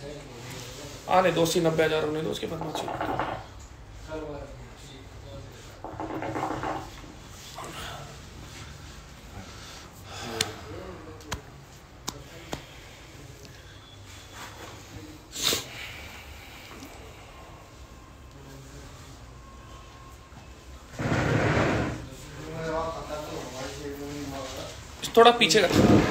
आने 290,000 होने दो उसके बाद मत थोड़ा पीछे कर,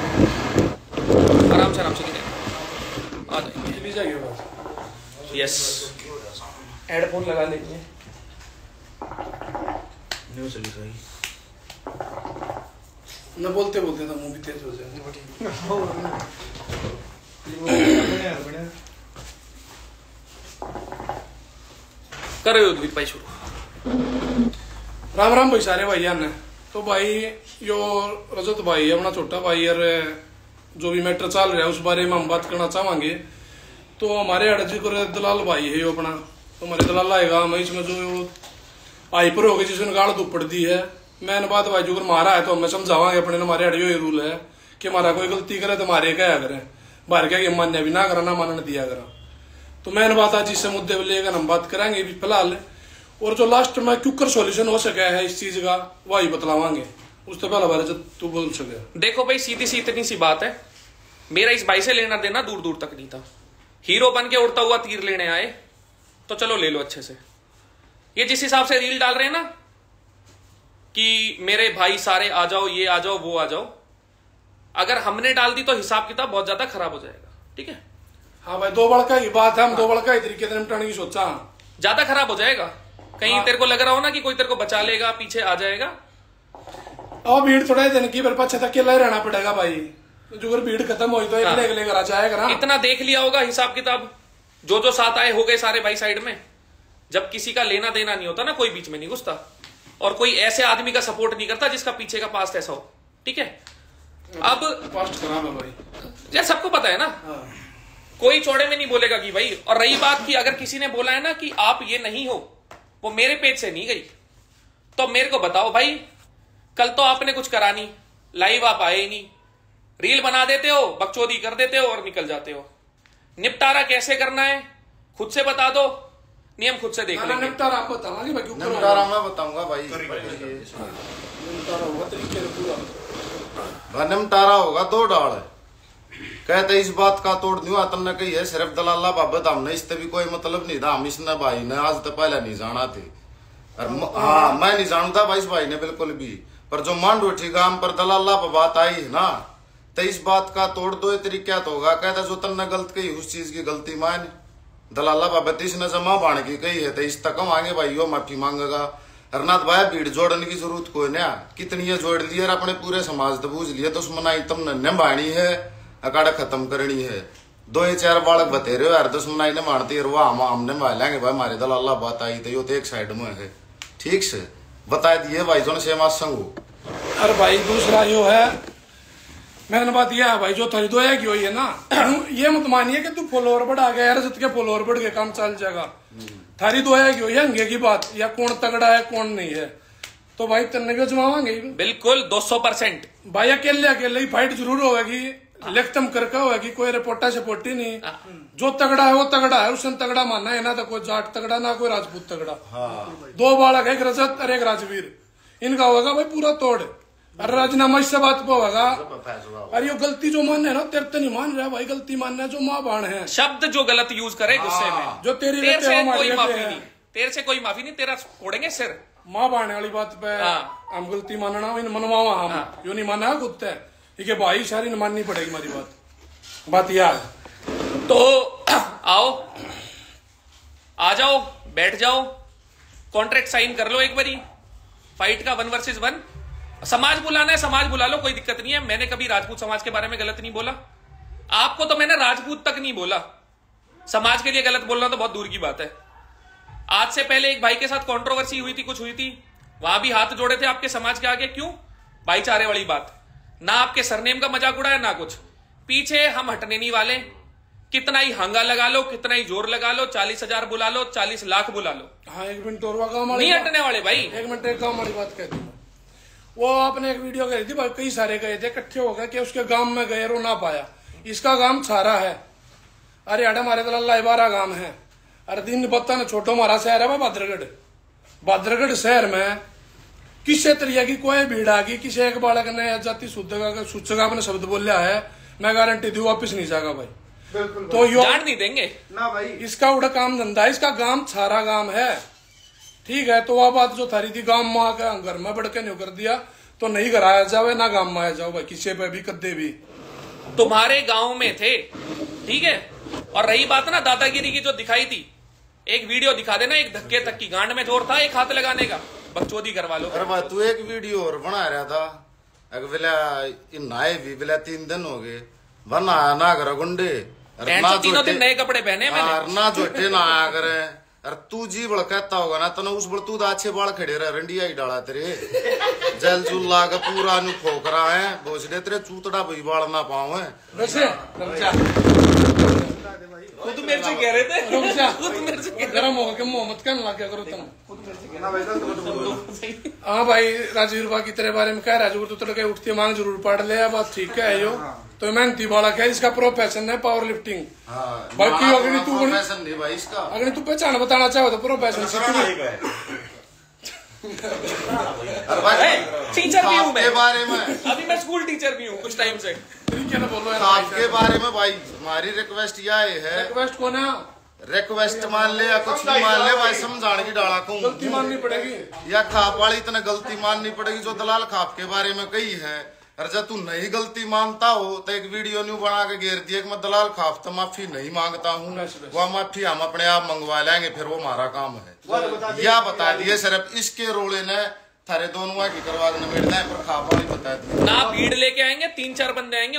आराम से गिरे आ जाएंगे। यस, हेडफोन लगा लेंगे। न बोलते बोलते तो मुंह भी तेज हो जाएंगे। करो उद्वीत भाई शुरू। राम राम भाई सारे भाई ने। तो भाई यो रजत भाई है अपना छोटा भाई, और जो भी मैटर चल रहा है उस बारे में हम बात करना चाहेंगे। तो हमारे अड़जी को दलाल भाई है यो अपना, तो हमारे दलाल आएगा मैं इसमें जो हाइपर हो गई जिसने गाड़ धूप पड़ दी है। मैंने बात भाई जो मारा है तो हमें समझावांगे अपने, हमारे अड़ियो ये रूल है कि हमारा कोई गलती करे तो हमारे क्या करें, बाहर क्या मान्य भी ना करा ना मानने दिया करा। तो मैंने बात आज इस मुद्दे पर लेकर हम बात करेंगे फिलहाल, और जो लास्ट में क्यूकर सॉल्यूशन हो सके है इस चीज का वही बतलावांगे। उससे पहले बारे जब तू बोल सके। देखो भाई सीधी सी इतनी सी बात है, मेरा इस भाई से लेना देना दूर दूर तक नहीं था। हीरो बन के उड़ता हुआ तीर लेने आए तो चलो ले लो अच्छे से। ये जिस हिसाब से रील डाल रहे हैं ना कि मेरे भाई सारे आ जाओ, ये आ जाओ, वो आ जाओ, अगर हमने डाल दी तो हिसाब किताब बहुत ज्यादा खराब हो जाएगा। ठीक है, हाँ भाई, दो बड़का की बात है, हम दो बड़का ही तरीके से निपटाने की सोचा, ज्यादा खराब हो जाएगा। कहीं हाँ। तेरे को लग रहा हो ना कि कोई तेरे को बचा लेगा, पीछे आ जाएगा। और भीड़ थोड़ा दिन की फिर पीछे तक अकेला ही रहना पड़ेगा भाई। जो अगर भीड़ खत्म हुई तो एक लेकर आ जाएगा ना। इतना देख लिया होगा हिसाब किताब, जो साथ आए हो गए सारे भाई साइड में। जब किसी का लेना देना नहीं होता ना, कोई बीच में नहीं घुसता, और कोई ऐसे आदमी का सपोर्ट नहीं करता जिसका पीछे का पास्ट ऐसा हो। ठीक है, अब पास्ट खराब है भाई, यार सबको पता है ना। हाँ। कोई चौड़े में नहीं बोलेगा कि भाई। और रही बात की अगर किसी ने बोला है ना कि आप ये नहीं हो, वो मेरे पेज से नहीं गई, तो मेरे को बताओ भाई। कल तो आपने कुछ करा नहीं, लाइव आप आए ही नहीं, रील बना देते हो, बकचोदी कर देते हो और निकल जाते हो। निपटारा कैसे करना है खुद से बता दो, नियम खुद से देख लेंगे। निपटारा आपको बताऊंगा भाई, निपटारा मैं बताऊंगा भाई। निपटारा होगा तरीके से पूरा। निपटारा होगा दो डाल कहते इस बात का तोड़ दियो तुमने कही है सिर्फ दलाला बाबत, हमने इससे भी कोई मतलब नहीं था। हम इसने भाई ने आज तो पहले नहीं जाना थे, और हाँ मैं नहीं जानता भाई इस भाई ने बिल्कुल भी। पर जो मांड उठी गांव पर दलाला पर बात आई है ना, तो इस बात का तोड़ दो तरीका तो होगा। कहता जो तुमने गलत कही उस चीज की गलती मान दलाला बाबत इसने जमा बाण की कही है, तो इस तक हम आगे भाई माफी मांगेगा। हरनाथ भाई भीड़ जोड़ने की जरूरत कोई ना, कितनी जोड़ लिया और अपने पूरे समाज तो बूझ लिया, तो दुश्मनाई तुमने निभानी है, अकाड़ा खत्म करनी है। दो ही चार बालक बते रहे हो यार, दुश्मनाई ने मानती है वो हमने मान लेंगे भाई। हमारे दलाला बात आई तो यो तो एक साइड में है, ठीक से बता दिए भाई जो से संगू। अरे भाई दूसरा यो है, मैंने बात यह है भाई जो थारी दोया की हुई है ना, ये मत मानिए कि तू फॉलोअर बढ़ा गया यार, के फॉलोअर बढ़ गए काम चल जाएगा। थारी दोया की हुई है अंगे की बात, या कौन तगड़ा है कौन नहीं है, तो भाई तेने भी जमावांगे बिल्कुल 200%। भाई अकेले अकेले ही फाइट जरूर होगी, लेखतम करके होगी, कोई रिपोर्टा सपोर्टी नहीं। जो तगड़ा है वो तगड़ा है, उसने तगड़ा मानना है ना, तो कोई जाट तगड़ा ना कोई राजपूत तगड़ा। दो बालक है, एक रजत और एक राजवीर, इनका होगा भाई पूरा तोड़। अरे राजीनामा इससे बात पे होगा। अरे ये गलती जो मान है ना, तेरे तो नहीं मान रहा भाई, गलती मानना जो माँ बाण है, शब्द जो गलत यूज करे गुस्से में, जो तेरी तेरे से कोई माफी नहीं, तेरे से कोई माफी नहीं, तेरा फोड़ेंगे सिर। माँ बाण वाली बात पे हम गलती मानना मनवावा, हम यो नहीं माना खुद है ठीक भाई, सारी माननी पड़ेगी हमारी बात यार। तो आओ, आ जाओ, बैठ जाओ, कॉन्ट्रैक्ट साइन कर लो एक बारी, फाइट का 1 वर्सेस 1। समाज बुलाना है समाज बुला लो, कोई दिक्कत नहीं है। मैंने कभी राजपूत समाज के बारे में गलत नहीं बोला, आपको तो मैंने राजपूत तक नहीं बोला। समाज के लिए गलत बोलना तो बहुत दूर की बात है। आज से पहले एक भाई के साथ कंट्रोवर्सी हुई थी, कुछ हुई थी, वहां भी हाथ जोड़े थे आपके समाज के आगे। क्यों? भाईचारे वाली बात, ना आपके सरनेम का मजाक उड़ाया ना कुछ। पीछे हम हटने नहीं वाले, कितना ही हंगा लगा लो, कितना ही जोर लगा लो, 40,000 बुला लो, 40 लाख बुला लो, हाँ एक मिनट और नहीं हटने वाले भाई। एक मिनट एक गाँव वाली बात कहती हूँ। वो आपने एक वीडियो करी थी भाई, कई सारे गए थे इकट्ठे हो गए कि उसके गांव में गए रो ना पाया, इसका गांव छारा है अरे अरे हमारे तो अल्लाह 12 गांव है। अरे दिन बत्ता छोटो हमारा शहर है भाई भाद्रगढ़। भाद्रगढ़ शहर में किसी तरीके की कोई भीड़ आ गई, किसी एक बालक ने जाति सूचगा अपने शब्द बोलिया है, मैं गारंटी दू वापिस नहीं जाएगा भाई। बिल्कुल तो यो जान नहीं देंगे ना भाई। इसका उड़ा काम धंधा है, इसका गांव सारा गांव है, ठीक है। तो वह बात जो थारी थी गांव में आकर घर में बढ़ के नहीं कर दिया तो नहीं घर आया जाओ ना गांव में आया जाओ भाई, किसी पे भी कद्दे भी तुम्हारे गांव में थे, ठीक है। और रही बात ना दादागिरी की जो दिखाई थी, एक वीडियो दिखा देना, एक धक्के तक की गांड में जोर था, एक हाथ लगाने का, बकचोदी करवा लो। अरे भाई तू एक वीडियो और बना रहा था, नहाए भी बिला 3 दिन हो गए, बना ना कर गुंडे, तीनों दिन नए कपड़े पहने मैंने, ना झोटे ना आया करे। अरे तू जी बड़ कहता होगा ना तो उस बड़ तू तो अच्छे बाल खड़े रहे, रंडिया ही डाला तेरे जल जुल ला के पूरा नु खोखरा है, भोसड़े तेरे चूतड़ा भी बाल ना पाओ है। खुद मेरे से कह रहे थे, खुद मेरे से गरम हो के मोहम्मद कहने लग गया करो तुम। हाँ भाई राजवीर बा की तेरे बारे में कह रहा है, तड़के उठती मांग जरूर पढ़ ले, बात ठीक है यो तो मेहनती बालक है, इसका प्रोफेशन है पावर लिफ्टिंग। बाकी अगर तू अगर तू पहचान बताना चाहो तो प्रोफेशन टीचर भी हूँ मैं, बारे में अभी मैं स्कूल टीचर भी हूँ कुछ टाइम से। बोलो आपके बारे में भाई हमारी रिक्वेस्ट यह है, रिक्वेस्ट कौन है? रिक्वेस्ट मान ले या कुछ भी मान ले भाई, समझाने की डाला को गलती माननी पड़ेगी या खाप वाली इतने गलती माननी पड़ेगी जो दलाल खाप के बारे में कही है। और जब तू नहीं गलती मानता हो तो एक वीडियो न्यू बना के घेर दिया कि मैं दलाल खाप तो माफी नहीं मांगता हूँ, वह माफी हम अपने आप मंगवा लेंगे, फिर वो हमारा काम है। या बता दिए सिर्फ इसके रोले ने थारे दोनों की करवा निबेड़ना है, पर खाप वाली बता दी ना। भीड़ लेके आएंगे, 3-4 बंदे आएंगे,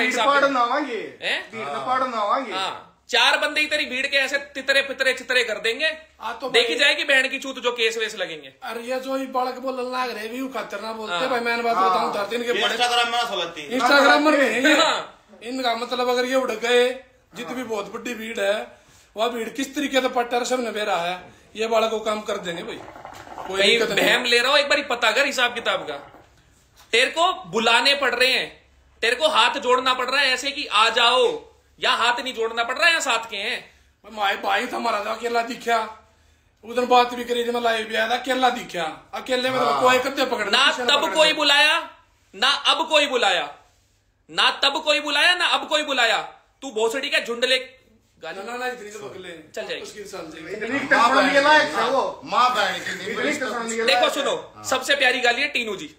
हाँ 4 बंदे ही तेरी भीड़ के ऐसे तितरे पितरे चितरे कर देंगे, तो देखी जाएगी बहन की चूत जो केस वेस लगेंगे। अरे ये जो बालक बोल लाग रहे भी खातर ना बोलते भाई, मैंने बात बताऊं 4 दिन के इंस्टाग्राम में इनका मतलब अगर ये उड़ गए जितनी बहुत बड़ी भीड़ है, वह भीड़ किस तरीके से पट्टर सब ने बेरा है, ये बालक को काम कर देंगे भाई। कोई बहम ले रहा हो, एक बार पता कर हिसाब किताब का। तेरे को बुलाने पड़ रहे हैं, तेरे को हाथ जोड़ना पड़ रहा है ऐसे कि आ जाओ, या हाथ नहीं जोड़ना पड़ रहा है, या साथ के हैं। माए भाई था हमारा था, अकेला दिखा, उधर बात भी करी थी, मैं लाइव भी आया था, अकेला दिखा, अकेले में कोई कद्दे पकड़ ना तब कोई बुलाया ना अब कोई बुलाया, ना तब कोई बुलाया ना अब कोई बुलाया। तू भोसड़ी का झुंड ले चल जाएगी। देखो सुनो, सबसे प्यारी गाली है टीनू जी।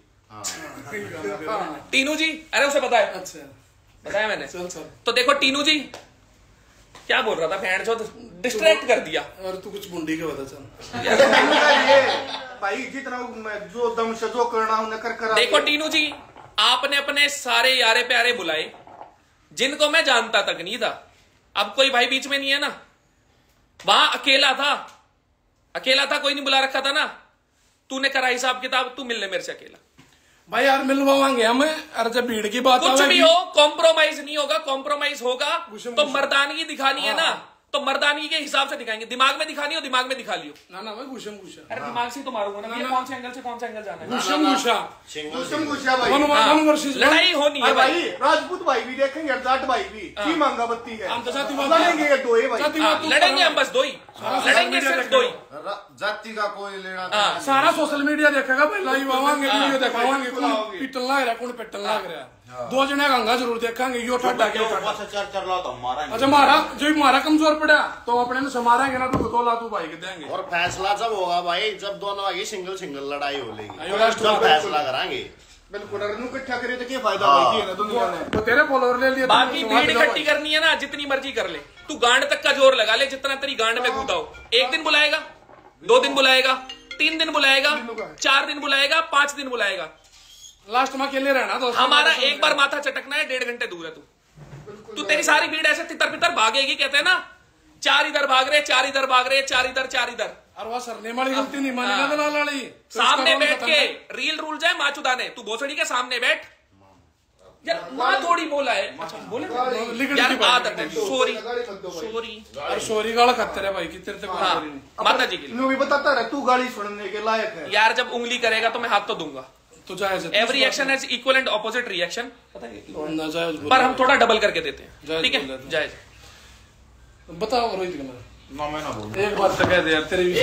टीनू जी, अरे उसे पता है, बताया मैंने। तो देखो टीनू जी क्या बोल रहा था, फैन छो डिस्ट्रैक्ट कर दिया। और तू कुछ बुंडी के बता चल भाई, जितना जो दम से जो करना उन्हें कर। देखो टीनू जी, आपने अपने सारे यारे प्यारे बुलाए जिनको मैं जानता तक नहीं था। अब कोई भाई बीच में नहीं है ना, वहां अकेला था, कोई नहीं बुला रखा था ना। तूने करा हिसाब किताब, तू मिलने मेरे से अकेला भाई यार मिलवाएंगे हम। अरे जब भीड़ की बात कुछ भी हो, कॉम्प्रोमाइज नहीं होगा। कॉम्प्रोमाइज होगा तो मर्दानगी दिखानी है ना, तो मर्दानगी के हिसाब से दिखाएंगे। दिमाग में दिखानी हो दिमाग में दिखा लियो। ना ना भाई गुशम गुशा, अरे दिमाग से तो मारूंगा ना, ये कौन से एंगल से कौन सा एंगल जाना है। गुशम गुशा भाई, लड़ाई होनी है भाई। राजपूत भाई भी देखेंगे, जाट भाई भी की मांगा बत्ती है, हम तो साथी लड़ेंगे दो ही भाई, लड़ेंगे हम, बस दो ही लड़ेंगे, सिर्फ दो ही। जाति का कोई लेना सारा सोशल मीडिया देखेगा भाई, लाइव आवांगे, वीडियो दिखावांगे, कौन पिटन लग रहा कौन पिटन लग रहा। 2 जने का अंगा जरूर देखेंगे, यो ठाडा के अच्छा मारा जो मारा कमजोर पड़ा तो अपने ने समारेंगे ना, तो 2 लाख भाई के देंगे। और फैसला जब होगा भाई, जब दोनों आगे सिंगल लड़ाई हो लेगी, जब फैसला कराएंगे। बिल्कुल, इकट्ठा करे तो क्या फायदा भाई ना दुनिया में। तो तेरे फॉलोअर ले लिए, बाकी भीड़ इकट्ठी करनी है ना, जितनी मर्जी कर ले तू, गांड तक का जोर लगा ले, जितना तेरी गांड में कूदा हो। 1 दिन बुलाएगा, 2 दिन बुलाएगा, 3 दिन बुलाएगा, 4 दिन बुलाएगा, 5 दिन बुलाएगा, लास्ट में अकेले रहना। तो हमारा एक बार माथा चटकना है, 1.5 घंटे दूर है तू तेरी सारी भीड़ ऐसे तितर पितर भागेगी। कहते हैं ना, 4 इधर भाग रहे, 4 इधर भाग रहे, 4 इधर 4 इधर। और वह सरने वाली गलती नहीं मानी ना दलाल वाली। सामने बैठ के रील रूल जाए माँ चुदाने, तू भोसड़ी के सामने बैठ यार, माँ थोड़ी बोला है, बोले यार आदत है, सॉरी गाल खतर है भाई की तेरे तक। हाँ, माता जी की भी बताता रहे, तू गाली सुनने के लायक है यार। जब उंगली करेगा तो मैं हाथ तो दूंगा। तो जायज है, every action has equal and opposite reaction, पर हम थोड़ा डबल करके देते हैं, ठीक है जायज। बताओ रोहित का ना मैं ना बोलूं। एक बात तो कह दे यार तेरे भी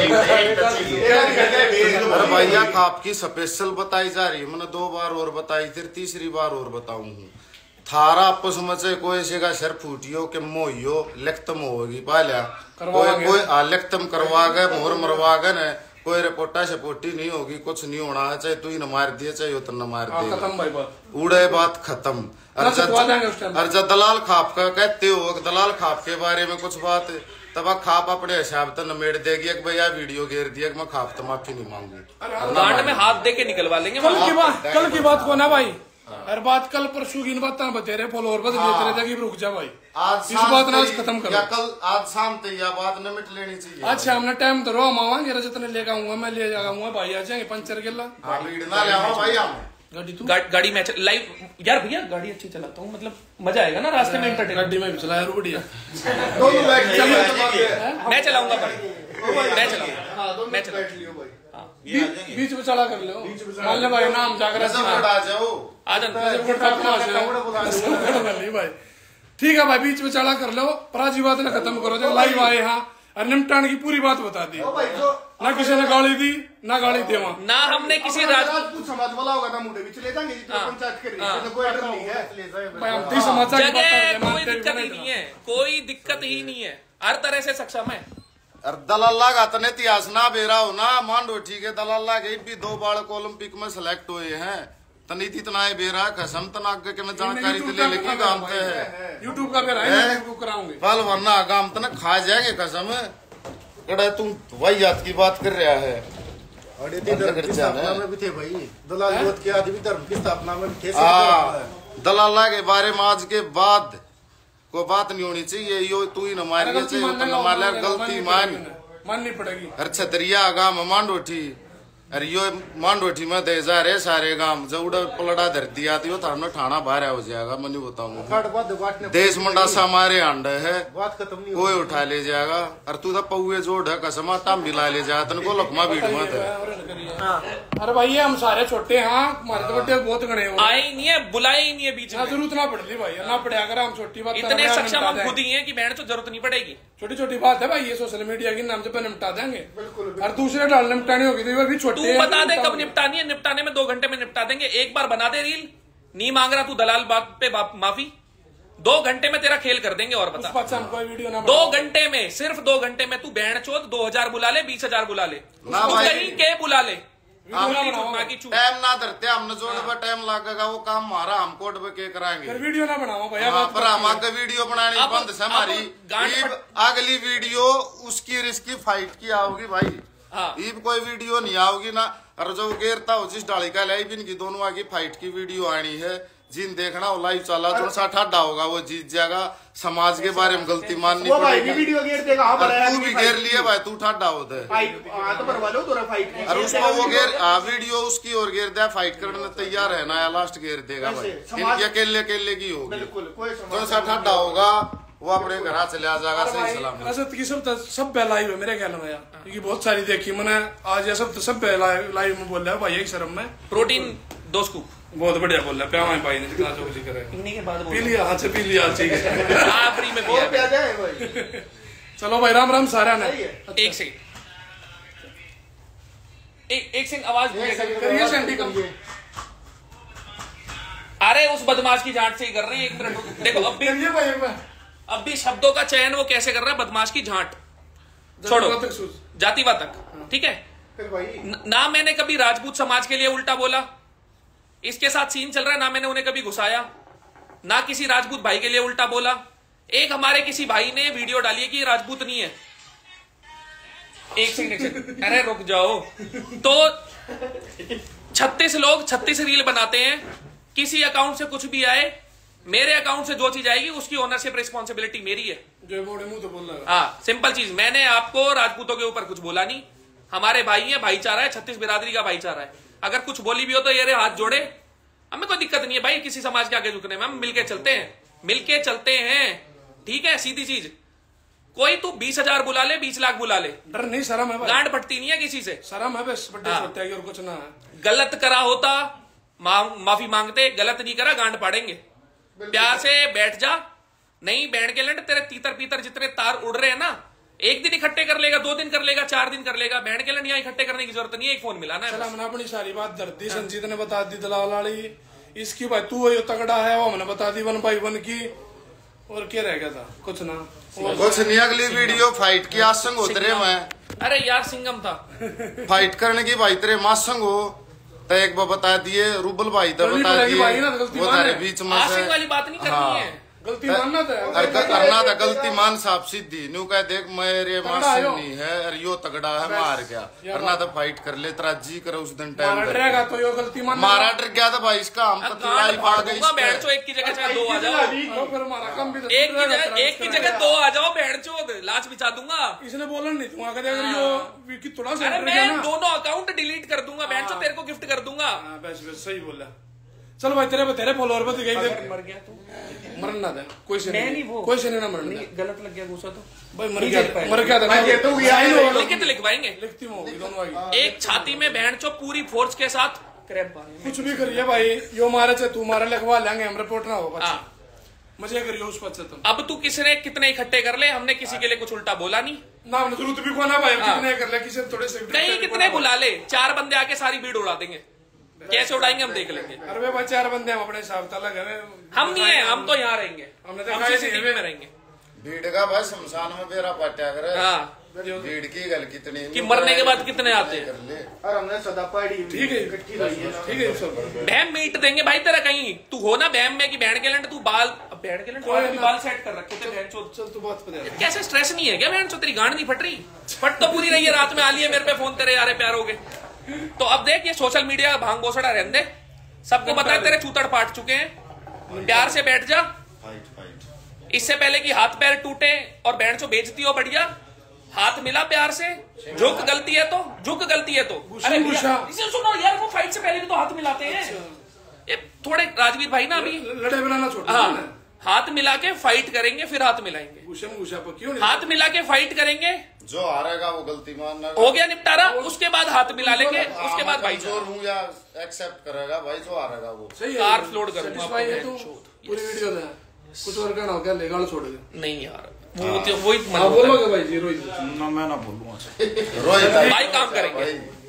अरे भैया आपकी स्पेशल बताई जा रही है, मैंने 2 बार और बताई, फिर तीसरी बार और बताऊंगी। थारा आपस में से कोई से का सर फूटियो के मोहियो लेख्तम होगी पाल्या कोई लेख्तम करवा गए मोहर मरवा गए न कोई रिपोर्टा सपोर्टी नहीं होगी, कुछ नहीं होना है, चाहे तू ही न मार दिए चाहे वो तो न मार दे, खत्म भाई बात उड़े बात खत्म। और जब दलाल खाप का कहते हो दलाल खाप के बारे में कुछ बात तब खाप अपने हिसाब से नमेड़ देगी कि भैया वीडियो घेर दिया मैं खाप तो माफी नहीं मांगू, गांड में हाथ दे के निकलवा लेंगे। कल की बात को ना भाई, हर बात कल परसों की बात बतेरे फॉलोअर बस देते रहते कि रुक जा भाई, आज इस बात ना खत्म करो। कल आज शाम तक यह बात न मिट लेनी चाहिए। आज शाम ने टाइम तो रो हम आवांगे, रजत ने लेकर आऊंगा, मैं ले जाऊंगा भाई, आ जाएंगे पंचर के ला ना ले आओ भाई हम गाड़ी तू गाड़ी में लाइव यार भैया गाड़ी अच्छी चलाता हूँ, मतलब मजा आएगा ना रास्ते में, एंटरटेन गाड़ी में भी चलाया रो बढ़िया। मैं चलाऊंगा भाई, मैं चलाऊंगा, मैं चलाऊंगा। बीच में चला कर लो मान ले भाई, नाम जाकर आ जाओ आ भाई ठीक है भाई, बीच में चला कर लो, पराजी बात ना खत्म करो, जब लाइव आए यहाँ और निपटान की पूरी बात बता दी, ना किसी ने गाली दी ना गाली देवा ना हमने किसी राजपूत समाज वाला होगा ना मुंडे भी ले जाएंगे पंचायत के लिए, कोई डर नहीं है, समाचार जगह कोई दिक्कत ही नहीं है, कोई दिक्कत ही नहीं है, हर तरह से सक्षम है। दलाला का तने इतिहास ना बेरा हो ना मांडो ठीक है, दलाला के भी 2 बालक ओलंपिक में सिलेक्ट हुए हैं, तनीति तनाए बेरा कसम तनाग के मैं जानकारी ले लेके गांव पे है यूट्यूब का बेरा है कराऊंगे पल वरना गांव तना खा जाएंगे कसम कड़ा तुम वही याद की बात कर रहा है। में भी थे भाई दलाल युवत के आदमी धर्म की स्थापना में थे। दलाला के बारे में आज के बाद कोई बात नहीं होनी चाहिए, यो तू ही न मारिए चाहिए गलती माननी पड़ेगी। अरे छतरिया गांव मांडोठी अरे यो मांडोठी में दे जा रहे सारे गांव जब पलड़ा धर दिया तो थाना ठाणा बाहर हो जाएगा, मैं नहीं बताऊंगा। देश मंडासा हमारे अंडे है, बात खत्म नहीं कोई उठा ले जाएगा, और तू तो पौए जोड़ है कसमा टाम मिला ले जाए तन को लकमा बीट मत है। अरे भाई हम सारे छोटे हाँ हमारे तो बड़े बहुत गणे आए ही नहीं है, बुलाए ही नहीं है बीच में, जरूरत ना पड़ती भाई, ना पड़े अगर हम छोटी बात इतने सक्षम हम खुद ही हैं कि बहन तो जरूरत नहीं पड़ेगी। छोटी छोटी बात है भाई, ये सोशल मीडिया के नाम से निपटा देंगे और दूसरे डाल निपटानी होगी तो भी छोटे तू बता दे कब निपटानी है, निपटाने में 2 घंटे में निपटा देंगे। एक बार बना दे रील, नहीं मांग रहा तू दलाल बात पे माफी, 2 घंटे में तेरा खेल कर देंगे। और बता कोई वीडियो ना 2 घंटे में, सिर्फ 2 घंटे में तू बहन चोद 2000 बुला ले, 20,000 बुला ले, कहीं के बुला ले, टाइम ना धरते हमने जोड़ टाइम लगेगा वो काम हमारा हम कोर्ट में के कराएंगे। वीडियो ना बनाओ भैया, पर हमारे वीडियो बनाने बंद से हमारी अगली वीडियो उसकी रिस्की फाइट की आओगी भाई, ईब कोई वीडियो नहीं आओगी ना। और जो गेरता हो जिस डाली का लाई भी दोनों आगे फाइट की वीडियो आनी है, जिन देखना हो लाइव चला थोड़ा सा ठाडा होगा वो जीत जाएगा, समाज के बारे में गलती माननी पड़ेगी। वीडियो घेर देगा तू भी घेर लिए भाई, तू ठाडा होता है और उसको वो घेर वीडियो उसकी और घेर दिया, फाइट करने तैयार है ना, लास्ट घेर देगा भाई, इनकी अकेले अकेले की होगी, थोड़ा सा ठाडा होगा वो अपने घर चले आ जाएगा सही सलाम। असद की सब लाइव है मेरे ख्याल में यार, क्योंकि बहुत सारी देखी मैंने आज ये सब लाइव में बोल रहा है भाई, एक शर्म में प्रोटीन 2 स्कूप बहुत बढ़िया बोल रहा है, प्यामा भाई ने जितना जो कुछ करे इन्हीं के बाद पी लिया, हाथ से पी लिया, ठीक है आखिरी में भाई। चलो भाई राम राम सारा ने। एक सेकंड, एक सेकंड आवाज करिए सेंटी कम। अरे उस बदमाश की झांट से ही कर रहे हैं, 1 मिनट देखो अब भी शब्दों का चयन वो कैसे कर रहा है, बदमाश की झांट छोड़ो, जातिवाद तक ठीक है ना। मैंने कभी राजपूत समाज के लिए उल्टा बोला, इसके साथ सीन चल रहा है, ना मैंने उन्हें कभी घुसाया, ना किसी राजपूत भाई के लिए उल्टा बोला। एक हमारे किसी भाई ने वीडियो डाली है कि ये राजपूत नहीं है, एक सेकंड अरे रुक जाओ। तो 36 लोग 36 रील बनाते हैं, किसी अकाउंट से कुछ भी आए, मेरे अकाउंट से जो चीज आएगी उसकी ओनरशिप रिस्पॉन्सिबिलिटी मेरी है। जो मुंह तो बोल रहा है, हाँ सिंपल चीज, मैंने आपको राजपूतों के ऊपर कुछ बोला नहीं, हमारे भाई है, भाईचारा है, 36 बिरादरी का भाईचारा है, अगर कुछ बोली भी हो तो ये हाथ जोड़े, हमें कोई दिक्कत नहीं है भाई किसी समाज के आगे झुकने में, हम मिलके चलते हैं ठीक है, सीधी चीज। कोई तू 20,000 बुला ले, 20 लाख बुला ले, डर नहीं शर्म है भाई, गांड फटती नहीं है किसी से, शर्म है बस बड्डे होता है और कुछ ना है। गलत करा होता माफी मांगते, गलत नहीं करा गांड फाड़ेंगे, प्यार से बैठ जा, नहीं बैठ के लड़ तेरे तीतर भीतर जितने तार उड़ रहे हैं ना, एक दिन इकट्ठे कर लेगा, 2 दिन कर लेगा, 4 दिन कर लेगा, बैंड के लिए इकट्ठे करने की जरूरत नहीं है, एक फोन मिलाना है। हमने अपनी सारी बात धरती संजीत ने बता दी, दलाल वाली इसकी भाई तू यो तगड़ा है वो हमने बता दी 1 by 1 की। और क्या रह गया था? कुछ ना कुछ नहीं। अगली वीडियो फाइट की आसंग होते रहे मैं। अरे यार सिंगम था फाइट करने की भाई तेरे मासंग हो तो एक बार बता दिए, रूबल भाई तो बता दिए, वो तारे बीच में से वाली बात नहीं करनी है, गलती मानना था, करना था गलती मान साहब सीधी न्यू कह देख मेरे मासूम नहीं है और यो तगड़ा है मार गया, करना था फाइट कर ले तेरा जी करे उस दिन टाइम डरेगा तो यो गलती मानना। मारा डर गया था भाई इसका, हम तो लड़ाई फाड़ गई। बैठ चो एक की जगह चाहे 2 आ जाओ, फिर हमारा कम भी एक की जगह 2 आ जाओ, बैठ चो लाच बिछा दूंगा। इसने बोला नहीं तू अगर यो कि थोड़ा सा, अरे मैं दोनों अकाउंट डिलीट कर दूंगा, बैठ चो तेरे को गिफ्ट कर दूंगा। बस सही बोला। चल भाई तेरे फॉलोअर पर गई मर गया तू, मरना था कोई से नहीं, कोई से नहीं ना मरना, गलत लग गया गुस्सा तो भाई मर गया था। लिखित लिखवाएंगे, लिखती में होगी दोनों। एक छाती में बैंड चो पूरी फोर्स के साथ कुछ भी करिए भाई, यो मारे से तू मारे लिखवा लेंगे, हम रिपोर्ट ना होगा। मजे करियो उस पर से तुम। अब तू किसने कितने इकट्ठे कर ले, हमने किसी के लिए कुछ उल्टा बोला नहीं ना, हमने जरूरत भी को ना भाई कितने कर ले, किसी थोड़े से कहीं कितने बुला ले, 4 बंदे आके सारी भीड़ उड़ा देंगे, कैसे उड़ाएंगे हम देख लेंगे। अरे भाई 4 बंदे हम अपने हिसाब अलग है, हम नहीं है, हम तो यहाँ रहेंगे, हमने तो हम सीसीटीवी में रहेंगे। भीड़ का भाई शमशान में बेरा पाट्या करे। हाँ भीड़ की गल कितनी कि मरने के बाद कितने आते हैं। और हमने सदा पड़ी ठीक है, ठीक है सब बहम मीट देंगे भाई तेरा, कहीं तू हो ना बहम में कि बैंड के लंड तू बाल, बैंड के लंड बाल सेट कर रखे थे बहन चो। चल तू बात कर, कैसे स्ट्रेस नहीं है क्या बहन चो, तेरी गांड नहीं फट रही? फट तो पूरी रही है, रात में आ लिए मेरे पे फोन तेरे यारे प्यार हो गए। तो अब देख ये सोशल मीडिया का भांग भोसड़ा रहने दे, सबको पता है तेरे चूतड़ पाट चुके हैं, प्यार से बैठ जा। इससे पहले कि हाथ पैर टूटे और बैंड चो बेचती हो बढ़िया, हाथ मिला प्यार से, झुक गलती है तो झुक, गलती है तो। अरे इसे सुनो यार, वो फाइट से पहले भी तो हाथ मिलाते हैं ये थोड़े, राजवीर भाई ना अभी लड़े बनाना छोड़। हाँ, हाथ मिला के फाइट करेंगे, फिर हाथ मिलाएंगे, क्यों नहीं? हाथ मिला के फाइट करेंगे, जो हारेगा वो गलती मानना, हो गया निपटारा, उसके बाद हाथ मिला लेंगे, उसके बाद भाई जोर हूँ या एक्सेप्ट करेगा भाई, जो हारेगा वो सही है। कार फ्लोट करूंगा पूरी वीडियो में कुछ और कहना हो क्या, लेगाल छोड़ दे। नहीं यार वही बोलोगे भाई जी, रोहित ना मैं ना बोलूंगा, रोहित भाई काम करेंगे,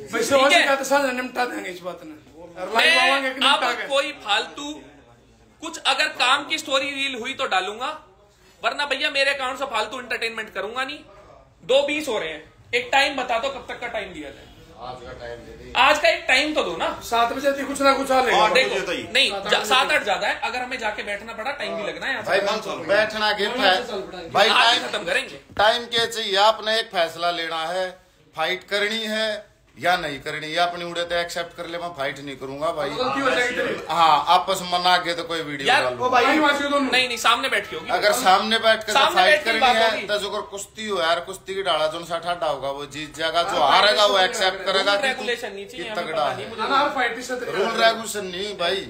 निपटा देंगे इस बात में। मैं अब कोई फालतू कुछ अगर काम की स्टोरी रील हुई तो डालूंगा, वरना भैया मेरे अकाउंट से फालतू एंटरटेनमेंट करूंगा नहीं। 2:20 हो रहे हैं, एक टाइम बता दो कब तक का टाइम दिया जाए। आज का एक टाइम तो दो ना, 7 बजे थी, कुछ ना कुछ आ लेगा। देखो नहीं 7-8 ज्यादा है, अगर हमें जाके बैठना पड़ा टाइम भी लगना है भाई, बैठना के भाई टाइम खत्म करेंगे। टाइम के चाहिए, आपने एक फैसला लेना है, फाइट करनी है या नहीं करनी, या अपनी उड़े तो एक्सेप्ट कर ले, मैं फाइट नहीं करूंगा भाई। हाँ आपस में मना के तो कोई वीडियो नहीं सामने बैठ के होगी, अगर सामने बैठ कर फाइट करनी है तो जो कुश्ती हो यार, कुश्ती की डाला जो ठाडा होगा वो जीत जाएगा, जो हारेगा वो एक्सेप्ट करेगा। रेगुलेशन नहीं चाहिए, तगड़ा रूल रेगुलेशन नहीं भाई,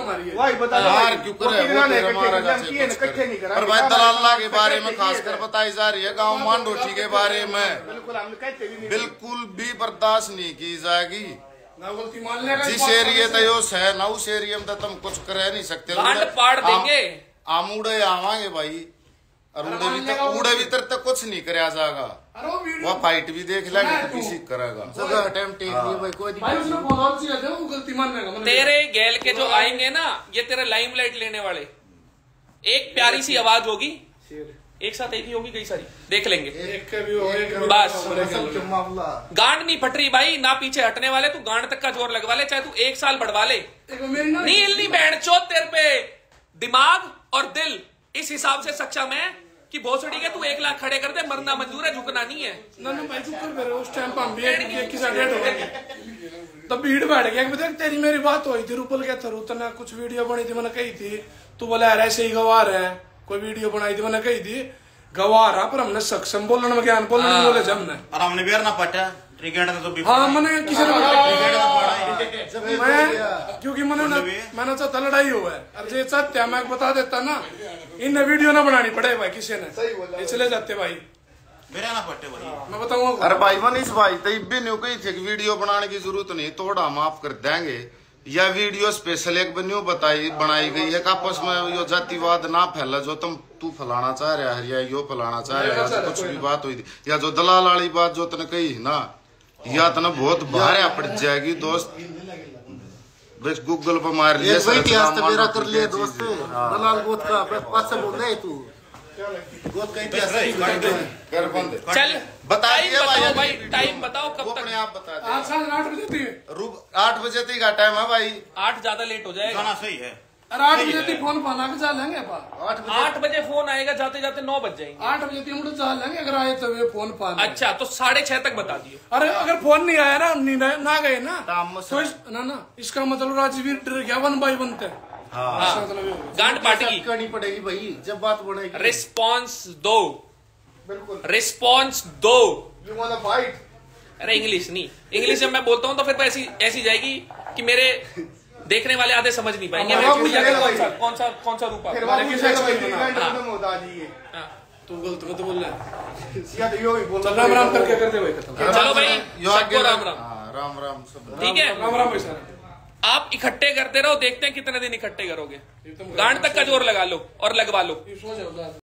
हार क्यों करे। पर भाई दलाला के बारे में खासकर बताई जा रही है, गाँव मांडोटी के बारे में बिल्कुल भी बर्दाश्त नहीं की जाएगी। जिस एरिया तयोस है ना, उस एरिया में तो तुम कुछ कर नहीं सकते, पाड़ देंगे, आम उड़े आवांगे भाई, और उड़े भीतर तक कुछ नहीं कराया जाएगा, वह फाइट भी देख लेंगे किसी करेगा। तेरे गैल के जो आएंगे ना, ये तेरे लाइमलाइट लेने वाले, एक प्यारी सी आवाज होगी, एक साथ एक ही होगी, कई सारी देख लेंगे बस। गांड नहीं फट रही भाई, ना पीछे हटने वाले, तू गांड तक का जोर लगवा ले, चाहे तू 1 साल बढ़वा ले, नील नहीं बैठ चो, तेरे पे दिमाग और दिल इस हिसाब से सक्षम है कि भोसड़ी के तू 1 लाख खड़े कर दे, मरना मंजूर है, झुकना नहीं है। उस टाइम पर हम भी तो भीड़ बैठ गया। तेरी मेरी बात हुई थी रूपल के थ्रू, तूने कुछ वीडियो बनी थी, मैंने कही थी, तू बोला यार ऐसे ही गवा रहे हैं, कोई वीडियो बनाई थी, मैंने कही थी गवा रहा, पर हमने सक्षम बोलने में ज्ञान बोलने में बोले जब और हमने बेर ना पटा तो हाँ मैंने किसी ने क्योंकि मैंने चाहता लड़ाई हुआ है, अरे सत्य मैं बता देता ना, इन्हें वीडियो ना बनानी पड़े भाई किसी ने, चले जाते भाई मेरा ना पट्टे भाई, मैं बताऊंगा। अरे भाई मनीष भाई तो भी नहीं कही थे कि वीडियो बनाने की जरूरत नहीं, थोड़ा माफ कर देंगे, यह वीडियो स्पेशल एक बनाई गई है आपस में यो जातिवाद ना फैला जो तू फलाना चाह रहा है या यो फलाना चाह रहा है कुछ भी बात हुई थी या जो दलाल वाली बात जो तने कही ना या तने बहुत भारे पड़ जाएगी दोस्त। बस गूगल पर मार लिया मेरा कर लिया दोस्त दलाल गोद का पास से बोल रहे तू गोद का इतिहास चल बताओ भाई टाइम बताओ कब तक। अपने आप बता दे। आज साढ़े 8 बजे थी 8 बजे तक का टाइम है भाई। 8 ज्यादा लेट हो जाएगा। गाना सही है। अरे 8 बजे तक फोन पाना के चल लेंगे 8 बजे फोन आएगा जाते जाते 9 बज जाएंगे। 8 बजे तक हम चल लेंगे अगर आए तो फोन पाना। अच्छा तो 6:30 तक बता दियो। अरे अगर फोन नहीं आया ना ना गए ना काम तो ना इसका मतलब राजवीर डर गया 1 by 1 तक। हाँ। गांड पाटेगी करनी पड़ेगी भाई जब बात बढ़ेगी। रिस्पॉन्स दो बिल्कुल रिस्पॉन्स दो। You want to fight. अरे इंग्लिश नहीं, इंग्लिश जब मैं बोलता हूँ तो फिर ऐसी जाएगी कि मेरे देखने वाले आधे समझ नहीं पाएंगे कौन सा रूप फिर आपका। वो किसे खत्म होता जी ये तू गलत मत बोल रहा या तो यो ही बोल चल राम राम करके करते भाई खत्म। चलो भाई सबको राम राम। राम राम सब ठीक है राम राम भाई साहब। आप इकट्ठे करते रहो, देखते हैं कितने दिन इकट्ठे करोगे। गांड तक का जोर लगा लो और लगवा लो। सो जाओ।